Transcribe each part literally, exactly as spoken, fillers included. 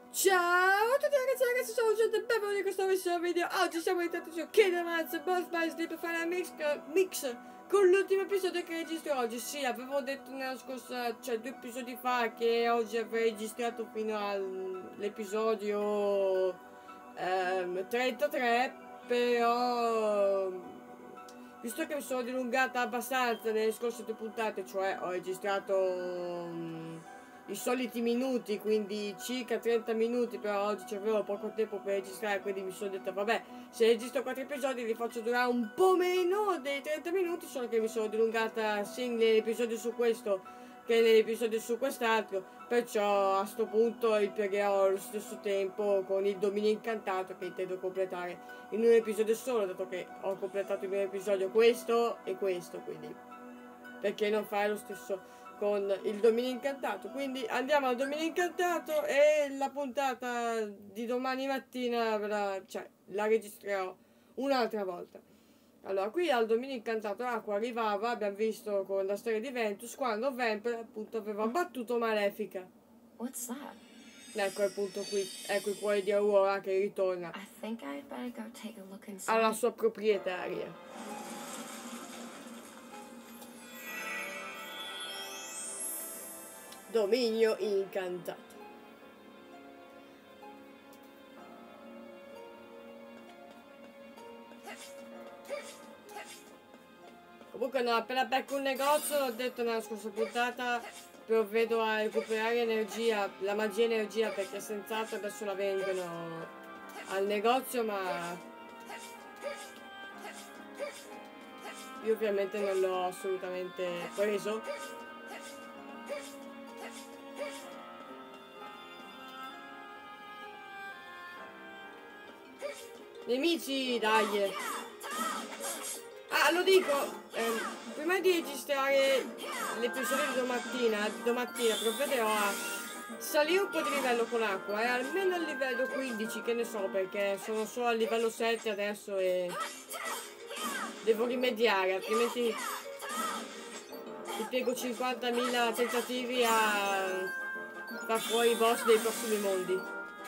Ciao a tutti ragazzi e ragazzi, sono Giorgio e benvenuti in questo nuovo video. Oggi siamo entrati su Kingdom Hearts Birth by Sleep per fare una mix, mix con l'ultimo episodio che registro oggi. Sì, avevo detto nella scorsa, cioè due episodi fa, che oggi avrei registrato fino all'episodio ehm, trentatré, però visto che mi sono dilungata abbastanza nelle scorse due puntate, cioè ho registrato um, i soliti minuti, quindi circa trenta minuti, però oggi avevo poco tempo per registrare, quindi mi sono detto vabbè, se registro quattro episodi li faccio durare un po' meno dei trenta minuti, solo che mi sono dilungata sia nell'episodio su questo che nell'episodio su quest'altro, perciò a sto punto impiegherò allo stesso tempo con il dominio incantato che intendo completare in un episodio solo, dato che ho completato in un episodio questo e questo, quindi perché non fare lo stesso con il dominio incantato. Quindi andiamo al dominio incantato e la puntata di domani mattina la, cioè, la registrerò un'altra volta. Allora, qui al dominio incantato Aqua arrivava, abbiamo visto con la storia di Ventus, quando Vamp appunto aveva battuto Malefica. What's that? Ecco appunto qui, ecco il cuore di Aurora che ritorna I think I'd better go take a look inside. alla sua proprietaria. Dominio incantato. Comunque no, appena becco un negozio, l'ho detto nella scorsa puntata, provvedo a recuperare energia, la magia energia, perché senz'altro adesso la vendono al negozio, ma io ovviamente non l'ho assolutamente preso. Nemici, dai! Ah, lo dico, ehm, prima di registrare l'episodio di domattina, domattina provvederò a salire un po' di livello con Aqua, e eh, almeno al livello quindici, che ne so, perché sono solo al livello sette adesso e devo rimediare, altrimenti impiego cinquantamila tentativi a far fuori i boss dei prossimi mondi.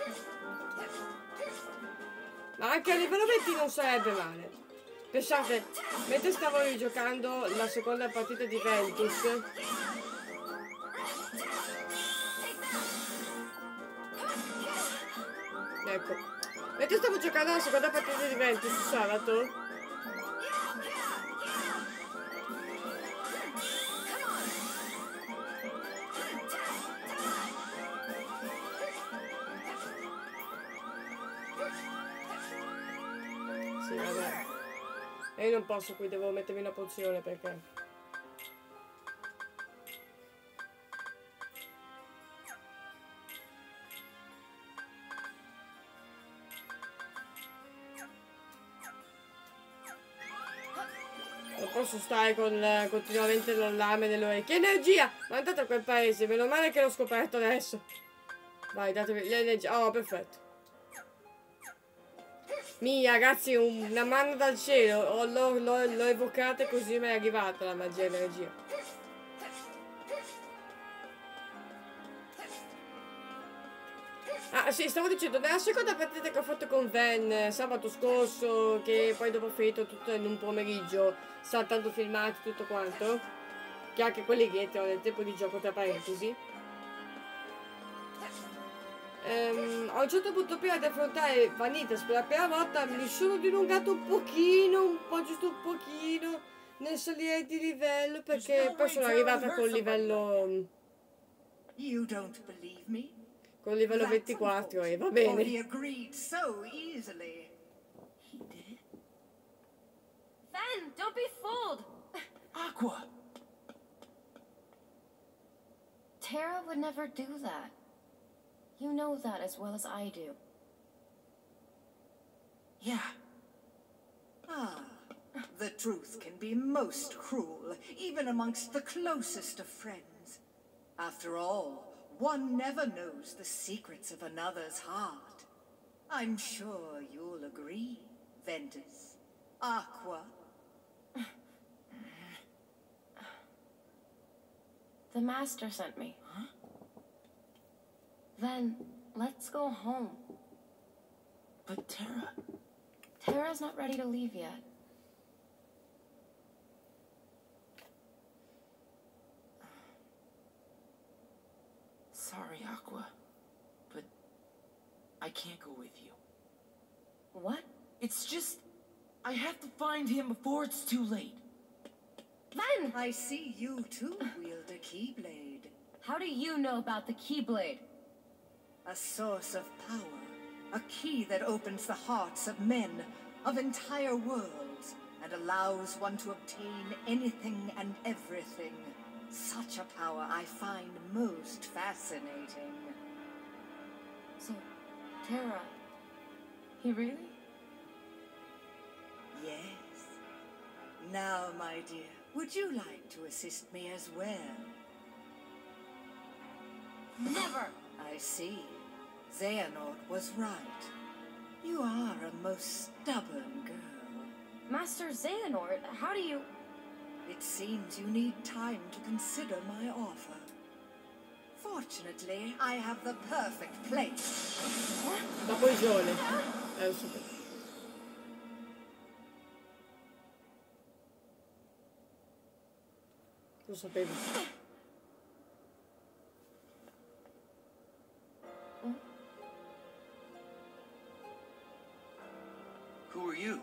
Ma anche a livello venti non sarebbe male. Pensate, mentre stavo rigiocando la seconda partita di Ventus, ecco, mentre stavo giocando la seconda partita di Ventus sabato, sì, vabbè. E io non posso, qui devo mettermi una pozione perché non posso stare con continuamente l'allarme nelle orecchie. Energia! Ma andate a quel paese, meno male che l'ho scoperto adesso. Vai, datevi l'energia. Oh, perfetto. Mi ragazzi, una manna dal cielo, l'ho evocata e così mi è arrivata la magia energia. Ah sì, stavo dicendo, nella seconda partita che ho fatto con Van sabato scorso, che poi dopo ho finito tutto in un pomeriggio, saltando filmati, tutto quanto, che anche quelli che ho nel tempo di gioco tra parentesi, Um, a un certo punto, prima di affrontare Vanitas per la prima volta, mi sono dilungato un pochino, un po' giusto un pochino nel salire di livello, perché poi sono arrivata col livello con il livello ventiquattro e va bene. Ven, don't be fooled. Aqua. Terra would never do that. You know that as well as I do. Yeah. Ah, the truth can be most cruel, even amongst the closest of friends. After all, one never knows the secrets of another's heart. I'm sure you'll agree, Ventus. Aqua. The master sent me. Huh? Then let's go home. But Terra... Terra's not ready to leave yet. Sorry, Aqua, but I can't go with you. What? It's just... I have to find him before it's too late. Ven! I see you too wield a Keyblade. How do you know about the Keyblade? A source of power. A key that opens the hearts of men, of entire worlds, and allows one to obtain anything and everything. Such a power I find most fascinating. So, Terra... He really? Yes. Now, my dear, would you like to assist me as well? Never! I see. Xehanort was right. You are a most stubborn girl. Master Xehanort, how do you... It seems you need time to consider my offer. Fortunately, I have the perfect place. La coesione. Eh, lo sapevo. Lo sapevo. Who are you?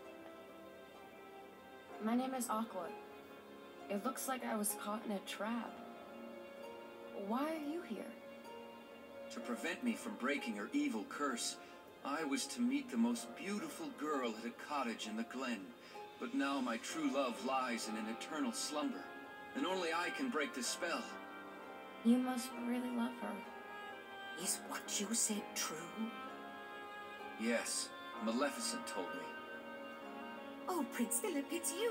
My name is Aqua. It looks like I was caught in a trap. Why are you here? To prevent me from breaking her evil curse, I was to meet the most beautiful girl at a cottage in the glen. But now my true love lies in an eternal slumber, and only I can break the spell. You must really love her. Is what you said true? Yes, Maleficent told me. Oh, Prince Philip, it's you!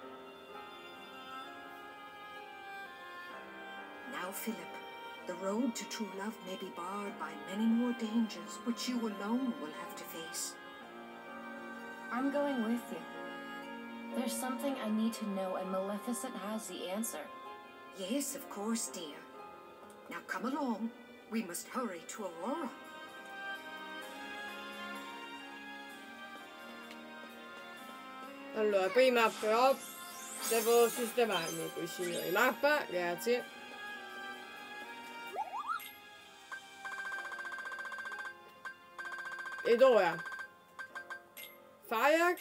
Now, Philip, the road to true love may be barred by many more dangers, which you alone will have to face. I'm going with you. There's something I need to know, and Maleficent has the answer. Yes, of course, dear. Now come along. We must hurry to Aurora. Allora, prima però devo sistemarmi qui, signori. Mappa, grazie. Ed ora Fire.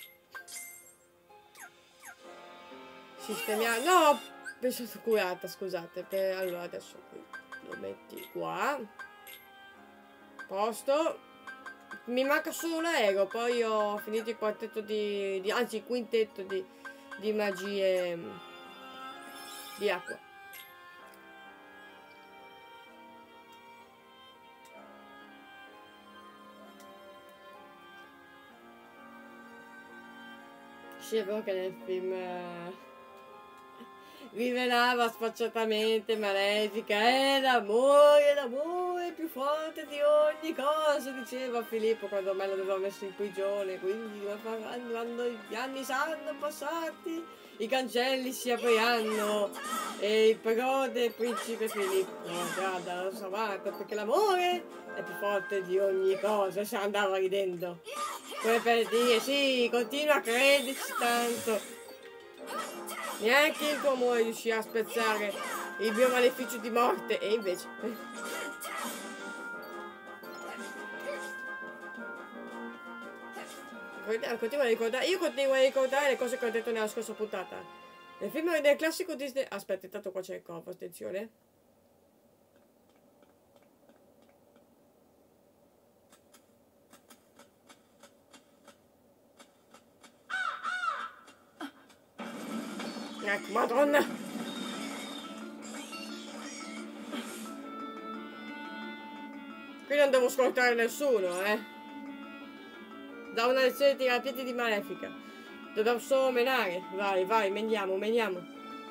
Sistemiamo. No, ho pensato curata, scusate. Per... Allora adesso qui lo metti qua. Posto. Mi manca solo l'aereo, poi ho finito il quartetto di, di anzi il quintetto di, di magie di acqua. Sì, è vero che nel film eh, rivelava sfacciatamente Malefica, è l'amore, l'amore più forte di ogni cosa, diceva Filippo quando me l'aveva messo in prigione. Quindi quando gli anni saranno passati, i cancelli si apriranno e il però del principe Filippo andrà dalla sua parte, perché l'amore è più forte di ogni cosa. E si andava ridendo, come per dire: sì, continua a crederci tanto. Neanche il tuo amore riuscirà a spezzare il mio maleficio di morte. E invece continuo a ricordare, io continuo a ricordare le cose che ho detto nella scorsa puntata. Nel film del classico Disney. Aspetta, intanto qua c'è il covo, attenzione. Ecco, madonna! Qui non devo scortare nessuno, eh! Da una lezione di tirapiedi di Malefica. Dobbiamo solo menare. Vai, vai, meniamo, meniamo.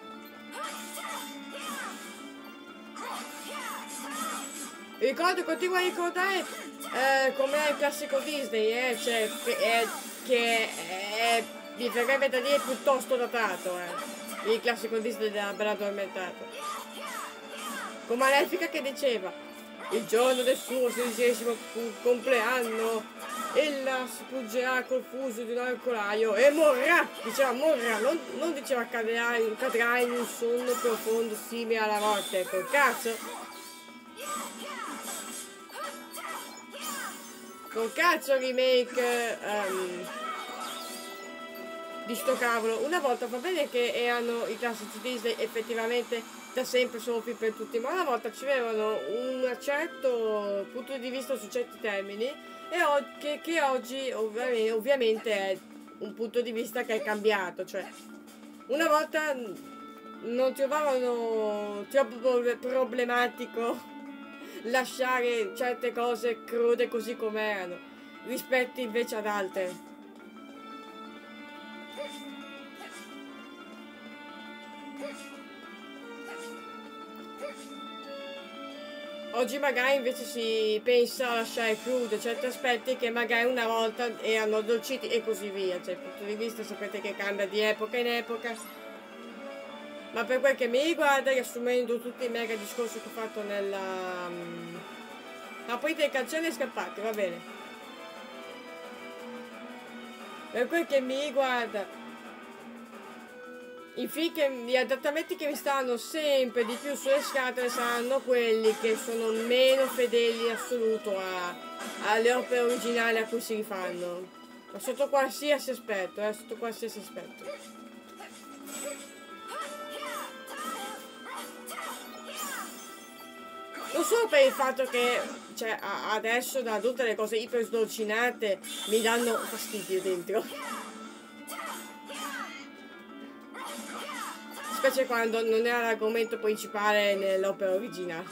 Ricordo, continuo a ricordare eh, com'è il classico Disney, eh, cioè, che, è, che è, mi verrebbe da dire piuttosto datato, eh. Il classico Disney della Bella Addormentata. Con Malefica che diceva: il giorno del suo sedicesimo compleanno, ella spuggerà col fuso di un alcolaio e morrà, diceva morrà, non, non diceva cadrà, cadrà in un sonno profondo simile alla morte, col cazzo. Col cazzo remake um, di sto cavolo. Una volta va bene che erano i classici Disney effettivamente da sempre sono film per tutti, ma una volta ci avevano un certo punto di vista su certi termini e o che, che oggi ovviamente, ovviamente è un punto di vista che è cambiato, cioè una volta non trovavano troppo problematico lasciare certe cose crude così com'erano rispetto invece ad altre. Oggi magari invece si pensa a lasciare crude certi aspetti che magari una volta erano addolciti e così via, cioè il punto di vista sapete che cambia di epoca in epoca. Ma per quel che mi riguarda, riassumendo tutti i mega discorsi che ho fatto nella um, aprite il cancello e scappate, va bene. Per quel che mi riguarda, i film che, gli adattamenti che mi stanno sempre di più sulle scatole saranno quelli che sono meno fedeli in assoluto a, alle opere originali a cui si rifanno. Ma sotto qualsiasi aspetto, eh, sotto qualsiasi aspetto. Non solo per il fatto che, cioè, adesso da tutte le cose iper sdolcinate mi danno fastidio dentro. Specie quando non era l'argomento principale nell'opera originale.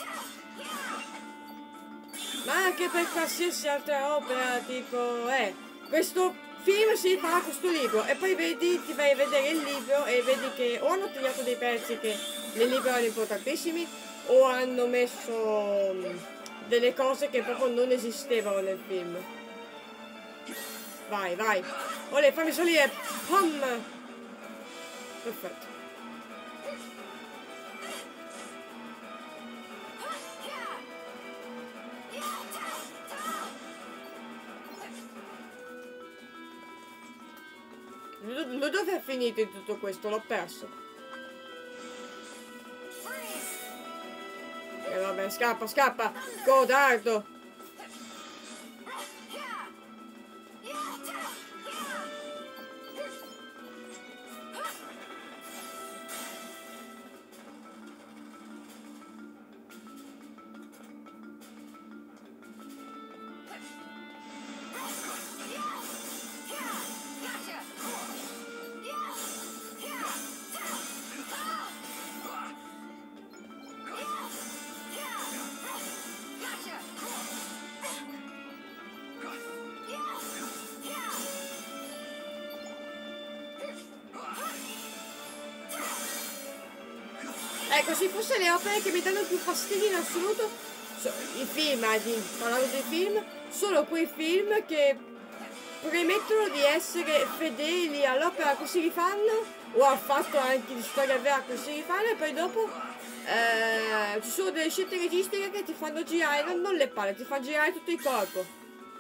Ma anche per qualsiasi altra opera, tipo, eh, questo film si fa a questo libro e poi vedi, ti vai a vedere il libro e vedi che o hanno tagliato dei pezzi che nel libro erano importantissimi o hanno messo delle cose che proprio non esistevano nel film. Vai, vai. Olè, fammi salire. Pom! Perfetto. Dove è finito in tutto questo? L'ho perso. E eh, vabbè, scappa, scappa! Codardo! Ecco, se fosse le opere che mi danno più fastidio in assoluto, so, i film, eh, parlando dei film, sono quei film che premettono di essere fedeli all'opera a cui si rifanno, o al fatto anche di storia vera a cui si rifanno, e poi dopo eh, ci sono delle scelte registiche che ti fanno girare, non, non le palle, ti fanno girare tutto il corpo.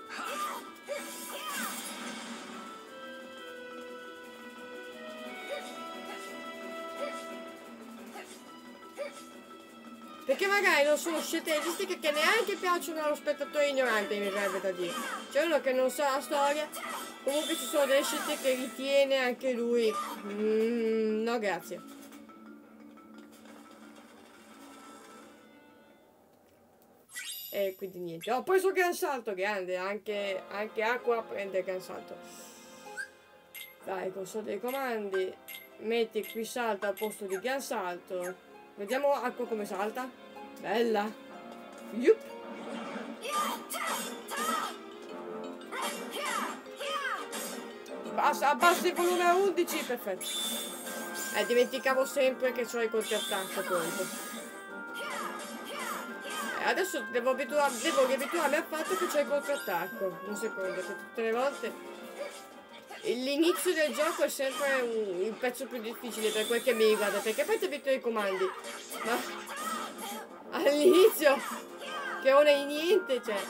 Perché magari non sono scelte registiche che neanche piacciono allo spettatore ignorante, mi verrebbe da dire. Cioè uno che non sa la storia, comunque ci sono delle scelte che ritiene anche lui. Mm, no, grazie. E quindi niente. Ho preso il gran salto grande, anche, anche Aqua prende il gran salto. Dai, console dei comandi. Metti qui salto al posto di gran salto. Vediamo Acqua come salta. Bella. Yup. Basta, abbassa il volume a undici. Perfetto. Eh, dimenticavo sempre che c'ho il contrattacco pronto. Eh, adesso devo, abitua devo riabituarmi al fatto che c'è il contrattacco. Un secondo, che tutte le volte l'inizio del gioco è sempre un, il pezzo più difficile per quel che mi riguarda, perché poi ti abitui ai comandi, ma all'inizio che non è niente, cioè.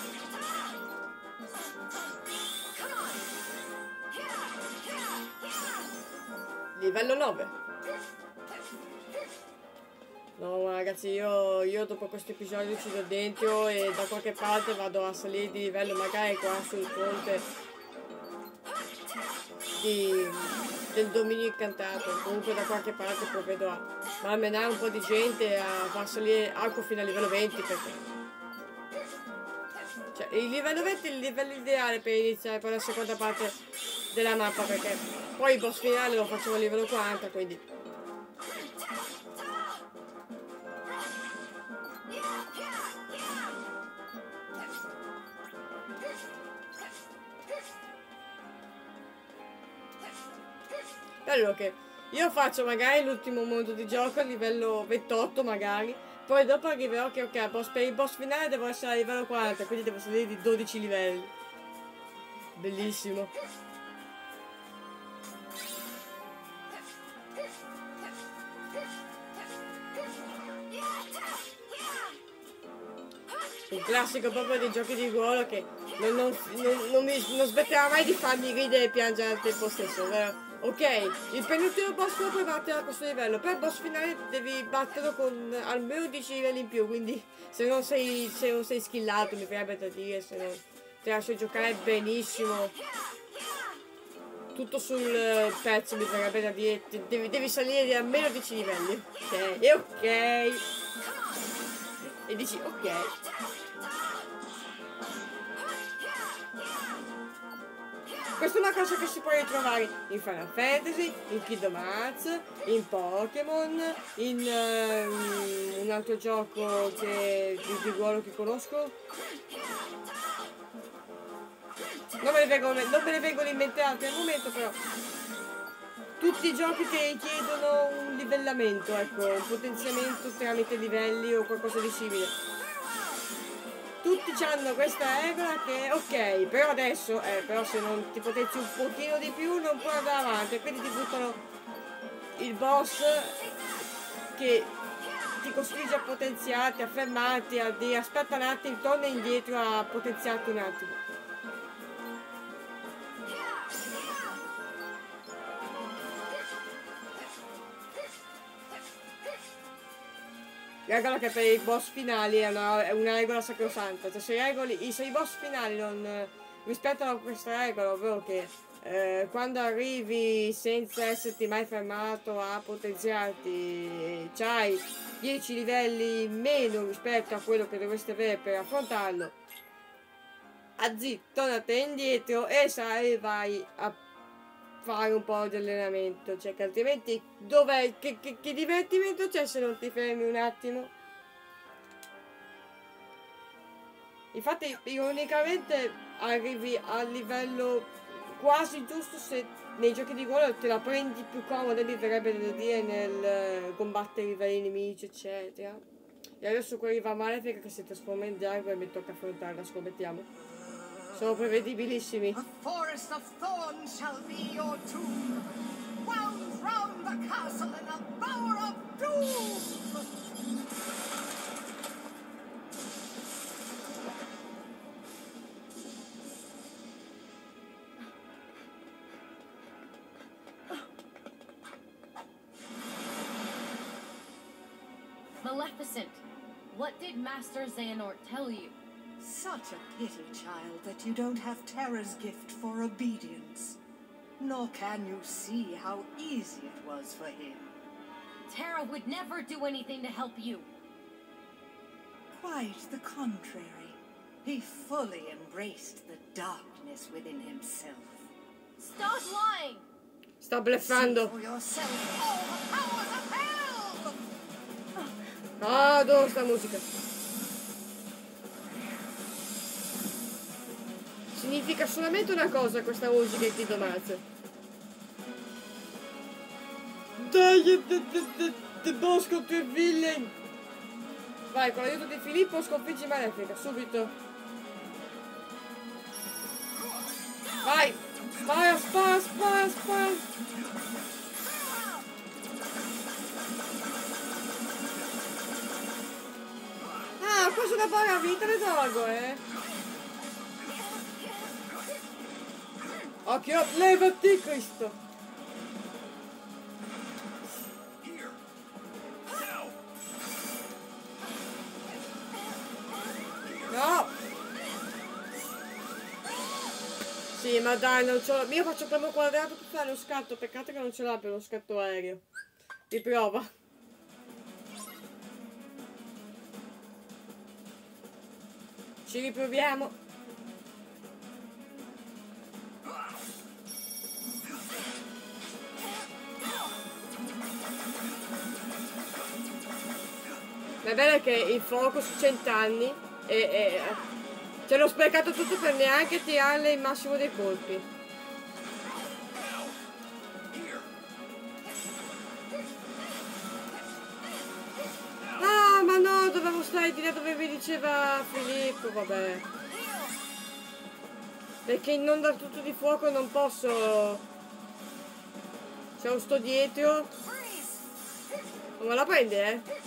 Livello nove. No ragazzi, io, io dopo questo episodio ci do dentro e da qualche parte vado a salire di livello, magari qua sul ponte di, del dominio incantato. Comunque da qualche parte provvedo a malmenare un po' di gente, a far salire arco fino a livello venti, perché cioè il livello venti è il livello ideale per iniziare per la seconda parte della mappa, perché poi il boss finale lo facciamo a livello quaranta, quindi bello che io faccio magari l'ultimo mondo di gioco a livello ventotto magari, poi dopo arriverò che ok, boss, per il boss finale devo essere a livello quaranta, quindi devo salire di dodici livelli. Bellissimo. Il classico proprio dei giochi di ruolo che non, non, non, non, mi, non smetterà mai di farmi ridere e piangere al tempo stesso, vero? Ok, il penultimo boss lo puoi battere a questo livello, per il boss finale devi batterlo con almeno dieci livelli in più, quindi se non sei, se non sei skillato, mi verrebbe da dire, se non te la sai giocare benissimo, tutto sul pezzo mi verrebbe da dire, devi, devi salire di almeno dieci livelli, ok, e ok, e dici ok. Questa è una cosa che si può ritrovare in Final Fantasy, in Kingdom Hearts, in Pokémon, in uh, un altro gioco che, di, di ruolo che conosco. Non me ne vengono, non me ne vengono in mente altri al momento, però. Tutti i giochi che chiedono un livellamento, ecco, un potenziamento tramite livelli o qualcosa di simile. Tutti hanno questa regola che ok, però adesso, eh, però se non ti potenzi un pochino di più non puoi andare avanti, e quindi ti buttano il boss che ti costringe a potenziarti, a fermarti, a dire aspetta un attimo, torna indietro a potenziarti un attimo. Regola che per i boss finali è una, è una regola sacrosanta, cioè se, regoli, se i boss finali non rispettano questa regola, ovvero che eh, quando arrivi senza esserti mai fermato a potenziarti c'hai dieci livelli in meno rispetto a quello che dovresti avere per affrontarlo, azzi, tornate indietro e sai, vai a fare un po' di allenamento, cioè che altrimenti dov'è, che, che, che divertimento c'è se non ti fermi un attimo? Infatti ironicamente arrivi al livello quasi giusto se nei giochi di ruolo te la prendi più comoda, mi verrebbe da dire, nel combattere i vari nemici eccetera. E adesso qui arriva Malefica che si trasforma in drago e mi tocca affrontarla, scommettiamo. Sono prevedibilissimi. A forest of thorns shall be your tomb, wound round the castle in a bower of doom. Maleficent, what did Master Xehanort tell you? Such a pity, child, that you don't have Terra's gift for obedience. Nor can you see how easy it was for him. Terra would never do anything to help you. Quite the contrary. He fully embraced the darkness within himself. Stop lying! Sta bleffando. See for yourself all the powers of hell! Ah, adoro sta musica. Significa solamente una cosa questa musica in Kingdom Hearts. Dai, the boss contro il villain. Vai, con l'aiuto di Filippo sconfiggi Malefica, subito. Vai, spara, spara, spara, spara. Ah, questo una buona vita le tolgo, eh. Occhio, levati, Cristo. No. Sì, ma dai, non ce l'ho. Io faccio premo quadrato per fare lo scatto. Peccato che non ce l'ha per lo scatto aereo. Di prova. Ci riproviamo. Ma è bello che il fuoco su cent'anni e, e ce l'ho sprecato tutto per neanche tirarle il massimo dei colpi. Ah, ma no, dovevo stare di là dove vi diceva Filippo, vabbè. Perché in onda tutto di fuoco non posso. C'è un sto dietro. Non me la prende, eh?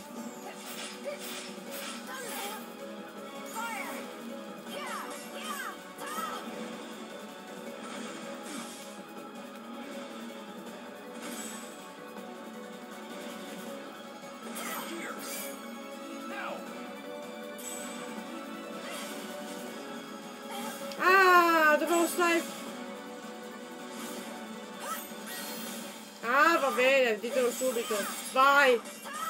Ah, dovevo stare. Ah, va bene, ditelo subito. Vai.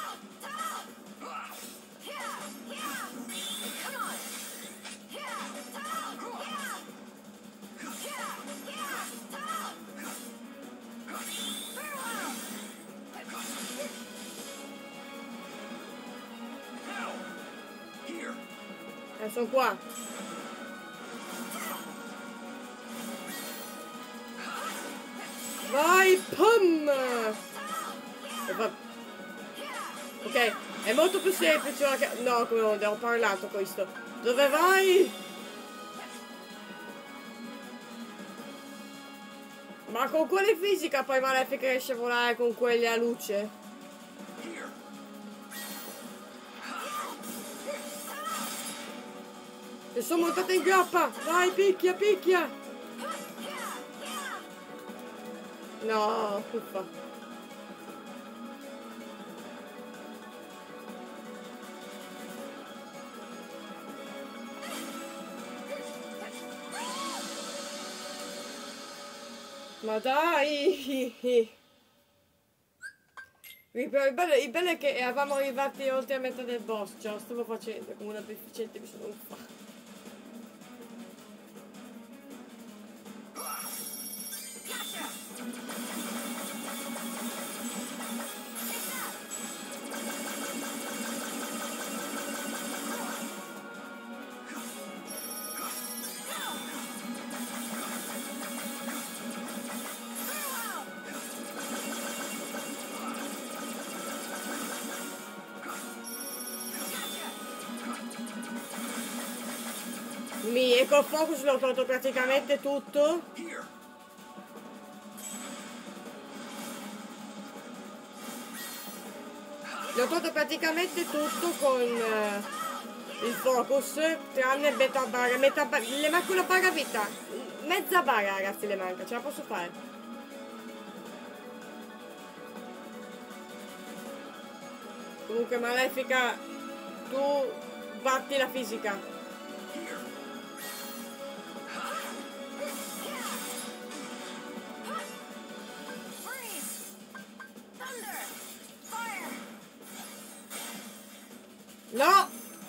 Eh, sono qua. Vai, pum! Ok, è molto più semplice che. No, come ho parlato questo. Dove vai? Ma con quale fisica poi Malefica riesce a volare con quelli a luce? E sono montata in groppa! Vai, picchia, picchia! No, uffa. Ma dai! Il bello, il bello è che eravamo arrivati oltre a metà del boss, cioè lo stavo facendo come una deficiente, mi sono uffa. Mi e col focus l'ho tolto praticamente tutto. L'ho tolto praticamente tutto con uh, il focus, tranne beta barra, metà barra, le manca una barra vita, mezza barra ragazzi le manca, ce la posso fare. Comunque Malefica, tu batti la fisica. No!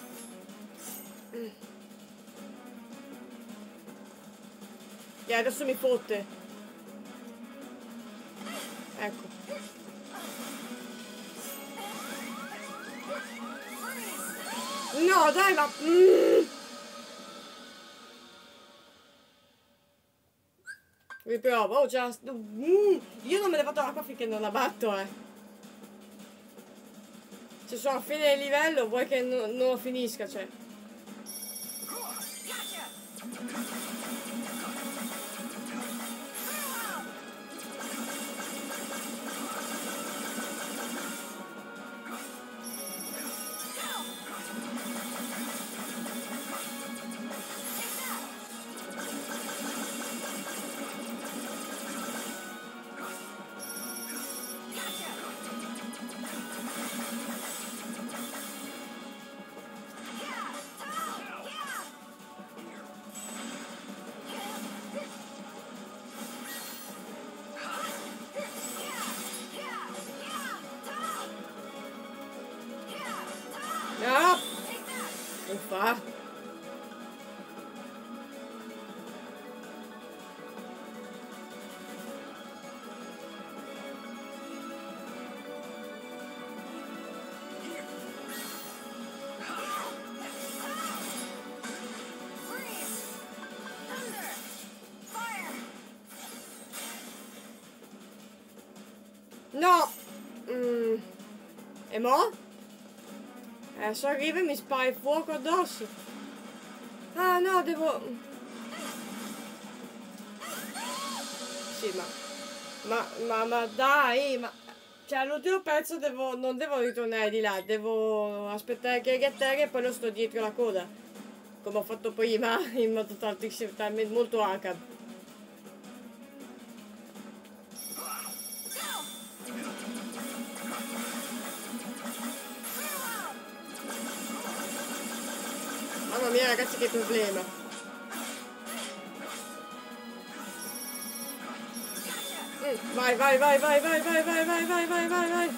E adesso mi fotte. Ecco. No, dai, ma... Mm. Riprovo, oh, già... Mm. Io non me ne vado l'acqua finché non la batto, eh. Se sono a fine del livello, vuoi che non, non lo finisca, cioè. fa? No! Mm. E mo? Adesso arriva e mi spara il fuoco addosso. Ah no, devo... Sì, ma... Ma, ma, ma dai, ma... Cioè, all'ultimo pezzo devo... Non devo ritornare di là, devo aspettare che arrivi a terra e poi lo sto dietro la coda. Come ho fatto prima, in modo talmente molto H. Mamma mia ragazzi, che problema. Mm, vai, vai, vai, vai, vai, vai, vai, vai, vai, vai, vai, vai.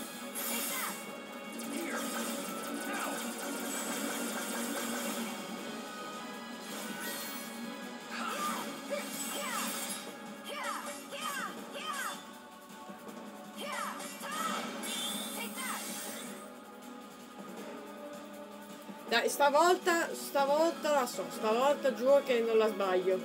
Dai, stavolta, stavolta la so, stavolta giuro che non la sbaglio.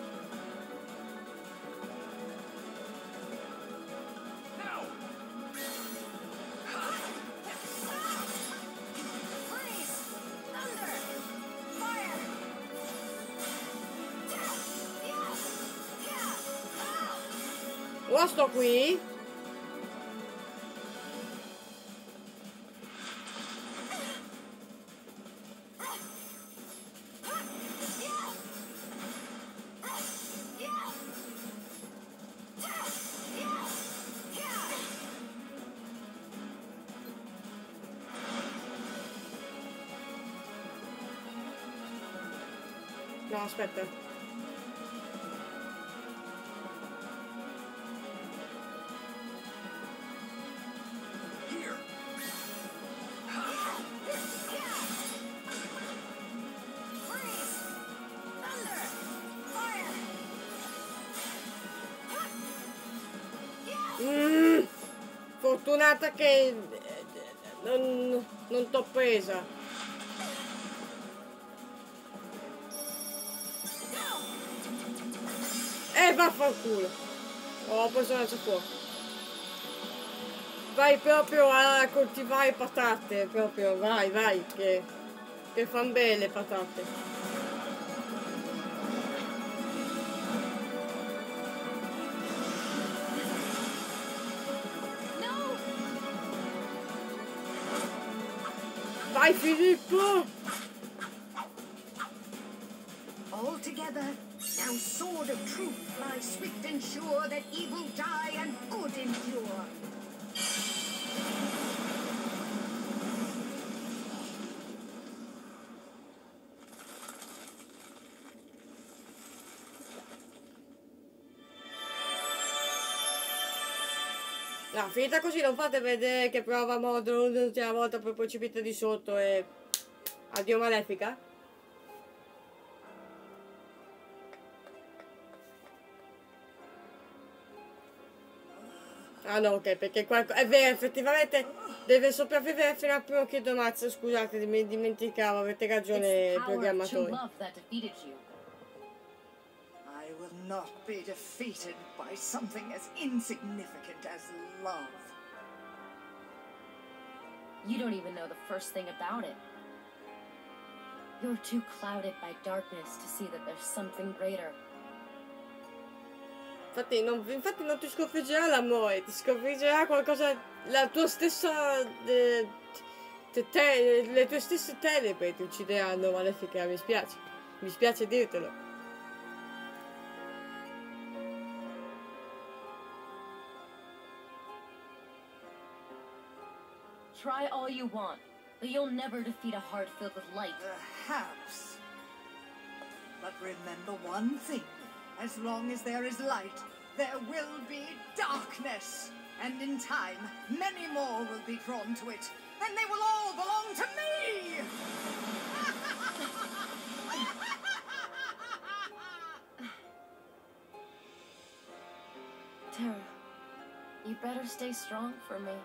O sto qui? No, aspetta. Mm, fortunata che non, non t'ho presa. Eh, vaffanculo. Ho preso una fuoco. Vai proprio a coltivare patate, proprio, vai, vai, che, che fan bene le patate. No! Vai Filippo! All together, now sword of truth fly swift and sure, that evil die and good endure. No, finita così, non fate vedere che prova modo l'ultima volta poi precipita di sotto e... Addio Malefica? Ah no, ok, perché qualco... è vero, effettivamente deve sopravvivere fino al primo Kingdom Hearts, scusate, mi dimenticavo, avete ragione programmatori. I will not be defeated by something as insignificant as love. You don't even know the first thing about it. You're too clouded by darkness to see that there's something greater. Infatti non, infatti non ti sconfiggerà l'amore, ti sconfiggerà qualcosa, la tua stessa, de, te, te, le tue stesse tenebre ti uccideranno, Malefica, mi spiace, mi spiace dirtelo. Try all you want, but you'll never defeat a heart filled with light. Perhaps. But remember one thing. As long as there is light, there will be darkness. And in time, many more will be drawn to it. And they will all belong to me! Tara, you better stay strong for me.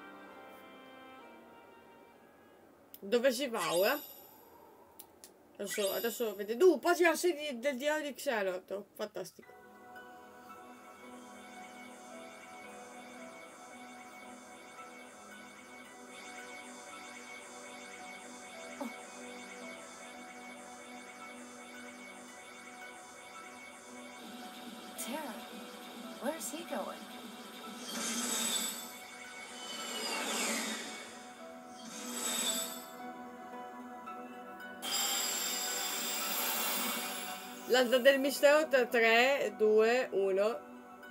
Dove si va ora? Adesso, adesso vede. Du, pagina sei del diario di Xenot. Fantastico. Tara, where's he going? L'altra del mistero tra tre, due, uno.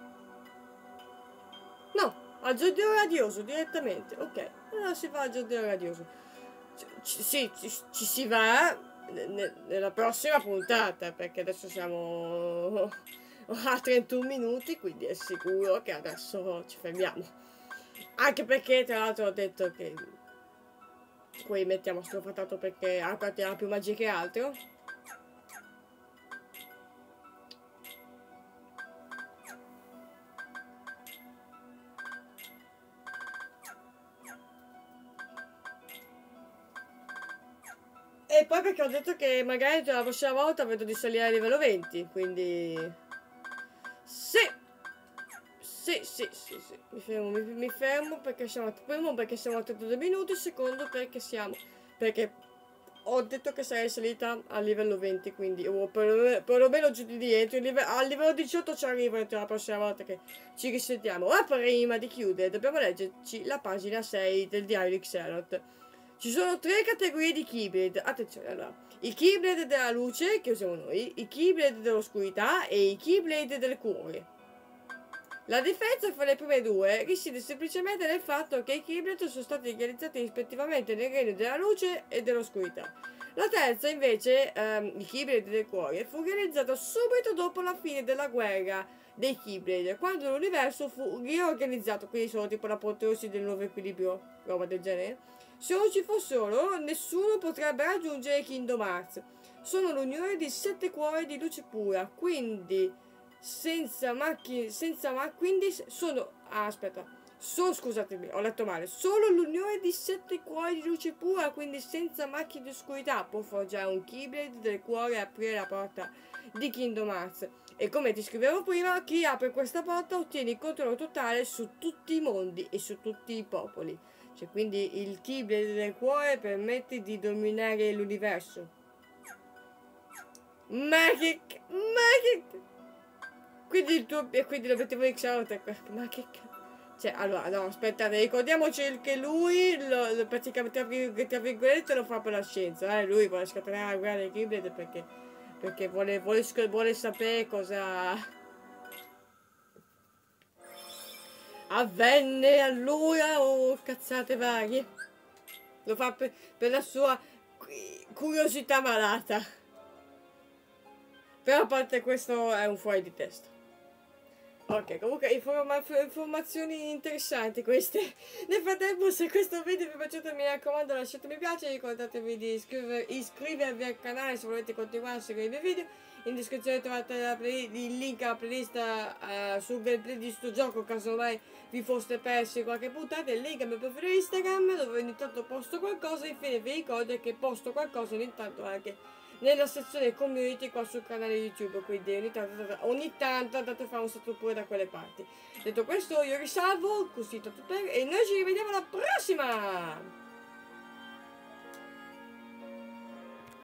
No, al giardino radioso direttamente. Ok, allora si va al giardino radioso. Ci, sì, ci, ci si va ne, nella prossima puntata, perché adesso siamo a trentuno minuti, quindi è sicuro che adesso ci fermiamo. Anche perché tra l'altro ho detto che qui mettiamo strofatato perché acqua ha più magia che altro. E poi perché ho detto che magari la prossima volta vedo di salire a livello venti, quindi... Sì! Sì, sì, sì, sì. Mi fermo, mi, mi fermo perché siamo... Primo perché siamo a trentadue minuti, secondo perché siamo... Perché ho detto che sarei salita a livello venti, quindi... O per, perlomeno giù di dietro, al livello diciotto ci arrivo la prossima volta che ci risentiamo. Ma prima di chiudere dobbiamo leggerci la pagina sei del diario di Xenot. Ci sono tre categorie di Keyblade. Attenzione, allora. I Keyblade della luce, che usiamo noi, i Keyblade dell'oscurità e i Keyblade del cuore. La differenza fra le prime due risiede semplicemente nel fatto che i Keyblade sono stati realizzati rispettivamente nel regno della luce e dell'oscurità. La terza, invece, ehm, il Keyblade del cuore, fu realizzato subito dopo la fine della guerra dei Keyblade, quando l'universo fu riorganizzato, quindi sono tipo l'apoteosi del nuovo equilibrio, roba del genere. Se non ci fosse loro, nessuno potrebbe raggiungere Kingdom Hearts. Sono l'unione di sette cuori di luce pura, quindi senza macchine, senza ma quindi sono, ah, aspetta, so, scusatemi, ho letto male, solo l'unione di sette cuori di luce pura, quindi senza macchine di oscurità, può forgiare un Keyblade del cuore e aprire la porta di Kingdom Hearts. E come ti scrivevo prima, chi apre questa porta ottiene il controllo totale su tutti i mondi e su tutti i popoli. Cioè, quindi il Keyblade del cuore permette di dominare l'universo. Ma che... Ma che... Quindi il tuo... E quindi l'obiettivo di Xenot è... Ma che... Cioè, allora, no, aspettate, ricordiamoci che lui, lo, lo, praticamente, tra virgolette, lo fa per la scienza, eh? Lui vuole scatenare la guerra dei Keyblade perché... Perché vuole, vuole, vuole sapere cosa... avvenne allora o oh, cazzate varie. Lo fa per, per la sua curiosità malata. Però a parte questo è un fuori di testa. Ok, comunque informa informazioni interessanti queste. Nel frattempo, se questo video vi è piaciuto, mi raccomando lasciate mi piace, ricordatevi di iscriver iscrivervi al canale se volete continuare a seguire i miei video. In descrizione trovate il link alla playlist uh, sul gameplay di sto gioco, caso mai vi foste persi qualche puntata, il link al mio profilo Instagram dove ogni tanto posto qualcosa. Infine vi ricordo che posto qualcosa ogni tanto anche nella sezione community qua sul canale YouTube, quindi ogni tanto, ogni tanto andate a fare un salto pure da quelle parti. Detto questo io risalvo, così tutto per e noi ci rivediamo alla prossima!